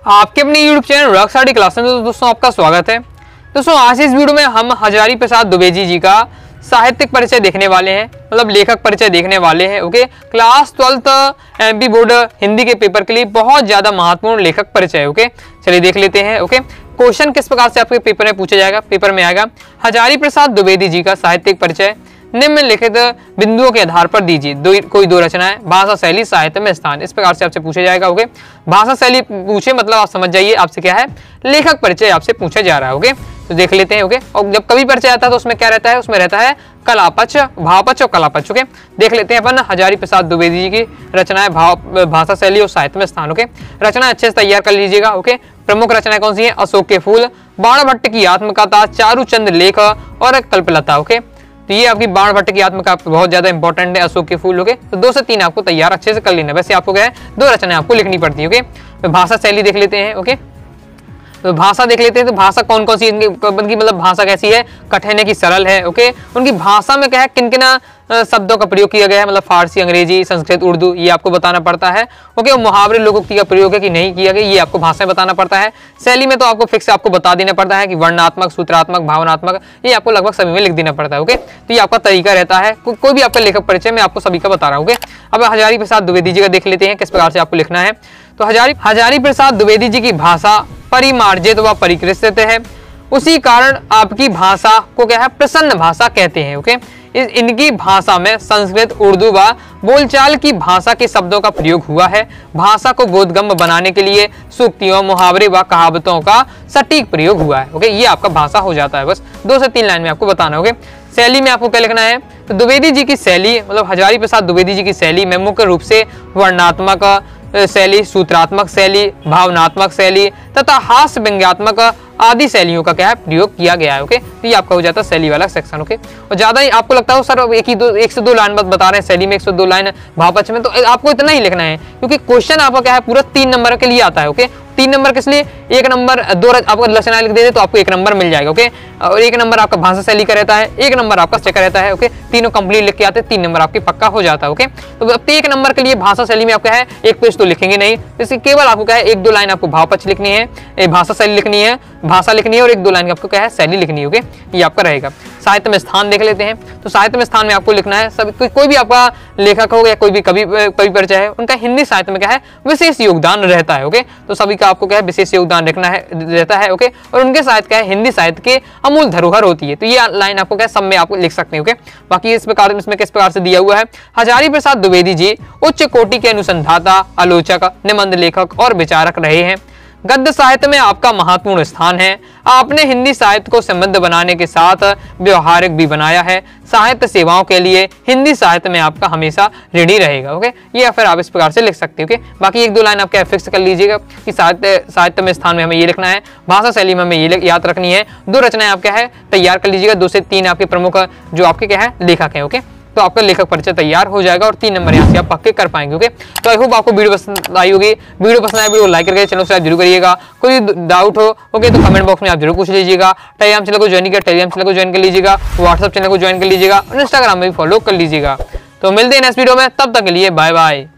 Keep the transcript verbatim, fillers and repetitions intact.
आपके अपने YouTube channel rock study class में तो दोस्तों आपका स्वागत है। दोस्तों आज इस वीडियो में हम हजारी प्रसाद द्विवेदी जी का साहित्यिक परिचय देखने वाले हैं, मतलब लेखक परिचय देखने वाले हैं। Okay, class twelfth MP board Hindi के पेपर के लिए बहुत ज्यादा महत्वपूर्ण लेखक परिचय। ओके, चलिए देख लेते हैं। ओके, क्वेश्चन किस प्रकार से आपके पेपर में पूछा जाएगा, पेपर में आएगा हजारी प्रसाद द्विवेदी जी का साहित्यिक परिचय निम्नलिखित बिंदुओं के आधार पर दीजिए। दो कोई दो रचनाएं, भाषा शैली, साहित्य में स्थान, इस प्रकार से आपसे पूछा जाएगा। ओके, भाषा शैली पूछे मतलब आप समझ जाइए आपसे क्या है, लेखक परिचय आपसे पूछा जा रहा है। ओके, तो देख लेते हैं। ओके, और जब कवि परिचय आता है तो उसमें क्या रहता है, उसमें रहता है कलापक्ष, भावपक्ष और कलापक्ष। ओके, देख लेते हैं अपन हजारी प्रसाद द्विवेदी जी की रचनाएं, भाव भाषा शैली और साहित्य में स्थान। ओके, रचना अच्छे से तैयार कर लीजिएगा। ओके, प्रमुख रचनाएं कौन सी है, अशोक के फूल, बाणभट्ट की आत्मकथा, चारुचंद लेख और कल्पलता। ओके, तो ये आपकी बाणभट्ट की आत्मकथा बहुत ज्यादा इंपॉर्टेंट है, अशोक के फूल। ओके, तो दो से तीन आपको तैयार अच्छे से कर लेना। वैसे आपको क्या है, दो रचनाएं आपको लिखनी पड़ती है। ओके, तो भाषा शैली देख लेते हैं। ओके, तो भाषा देख लेते हैं। तो भाषा कौन कौन सी इनकी मतलब भाषा कैसी है, कठिन है कि सरल है। ओके, उनकी भाषा में क्या है, किन किन शब्दों का प्रयोग किया गया है, मतलब फारसी, अंग्रेजी, संस्कृत, उर्दू, ये आपको बताना पड़ता है। ओके, मुहावरे, लोकोक्ति का प्रयोग है कि नहीं किया गया, ये आपको भाषा में बताना पड़ता है। शैली में तो आपको फिक्स आपको बता देना पड़ता है कि वर्णात्मक, सूत्रात्मक, भावनात्मक, ये आपको लगभग सभी में लिख देना पड़ता है। ओके, तो ये आपका तरीका रहता है। को, कोई भी आपका लेखक परिचय मैं आपको सभी का बता रहा हूँ। ओके, अब हजारी प्रसाद द्विवेदी जी का देख लेते हैं किस प्रकार से आपको लिखना है। तो हजारी हजारी प्रसाद द्विवेदी जी की भाषा परिमार्जित व परिकृत है, उसी कारण आपकी भाषा को क्या है, प्रसन्न भाषा कहते हैं। ओके, इस इनकी भाषा में संस्कृत, उर्दू व बोलचाल की भाषा के शब्दों का प्रयोग हुआ है। भाषा को बोधगम्य बनाने के लिए सूक्तियों, मुहावरे व कहावतों का सटीक प्रयोग हुआ है। ओके, ये आपका भाषा हो जाता है। बस दो से तीन लाइन में आपको बताना। ओके, शैली में आपको क्या लिखना है, तो द्विवेदी जी की शैली मतलब हजारी प्रसाद द्विवेदी जी की शैली में मुख्य रूप से वर्णात्मक शैली, सूत्रात्मक शैली, भावनात्मक शैली तथा हास्य व्यंग्यात्मक आदि शैलियों का क्या है प्रयोग किया गया है। ओके, तो ये आपका हो जाता है शैली वाला सेक्शन। ओके, और ज्यादा ही आपको लगता है सर एक ही दो एक से दो लाइन बस बता रहे हैं शैली में, एक से दो लाइन भावपक्ष में, तो आपको इतना ही लिखना है क्योंकि क्वेश्चन आपका क्या है पूरा तीन नंबर के लिए आता है। ओके, तीन नंबर किस लिए, एक नंबर दो आपको रचना लिख दे तो आपको एक नंबर मिल जाएगा। ओके, और एक नंबर आपका भाषा शैली का रहता है, एक नंबर आपका सेक्शन रहता है। ओके, तीनों कंप्लीट लिख के आते हैं, तीन नंबर आपकी पक्का हो जाता है। ओके, तो अब एक नंबर के लिए भाषा शैली में आपका है एक पेज तो लिखेंगे नहीं, जैसे केवल आपको क्या है एक दो लाइन आपको भावपक्ष लिखनी है, भाषा शैली लिखनी है, भाषा लिखनी है और एक दो लाइन आपको क्या है शैली लिखनी है। ओके, ये आपका रहेगा। साहित्य में स्थान देख लेते हैं। तो साहित्य में स्थान में आपको लिखना है सब को, कोई भी आपका लेखक हो या कोई भी कवि कवि परिचय है, उनका हिंदी साहित्य में क्या है विशेष योगदान रहता है। ओके, तो सभी का आपको क्या है विशेष योगदान रखना है रहता है। ओके, और उनके साहित्य क्या है हिंदी साहित्य के अमूल धरोहर होती है। तो ये लाइन आपको क्या सब में आपको लिख सकते हैं। ओके, बाकी इस प्रकार इसमें किस प्रकार से दिया हुआ है, हजारी प्रसाद द्विवेदी जी उच्च कोटि के अनुसंधाता, आलोचक, निबंध लेखक और विचारक रहे हैं। गद्य साहित्य में आपका महत्वपूर्ण स्थान है। आपने हिंदी साहित्य को समृद्ध बनाने के साथ व्यवहारिक भी बनाया है। साहित्य सेवाओं के लिए हिंदी साहित्य में आपका हमेशा ऋणी रहेगा। ओके, ये फिर आप इस प्रकार से लिख सकते हो। ओके, बाकी एक दो लाइन आप क्या फिक्स कर लीजिएगा कि साहित्य साहित्य में स्थान में हमें ये लिखना है, भाषा शैली में हमें ये याद रखनी है। दो रचनाएं आप क्या है तैयार कर लीजिएगा, दो से तीन आपके प्रमुख जो आपके क्या है लेखक है। ओके, तो आपका लेखक परिचय तैयार हो जाएगा और तीन नंबर यहाँ से आप पक्के कर पाएंगे। ओके, तो आई होप आपको वीडियो पसंद आई होगी। वीडियो पसंद आए वीडियो लाइक करके चैनल से आप जरूर करिएगा। कोई डाउट हो ओके तो कमेंट बॉक्स में आप जरूर पूछ लीजिएगा। टेलीग्राम चैनल को ज्वाइन किया, टेलीग्राम चैनल को ज्वाइन कर लीजिएगा, व्हाट्सएप चैनल को ज्वाइन कर लीजिएगा और इंस्टाग्राम में भी फॉलो कर लीजिएगा। तो मिलते हैं नेक्स्ट वीडियो में, तब तक के लिए बाय बाय।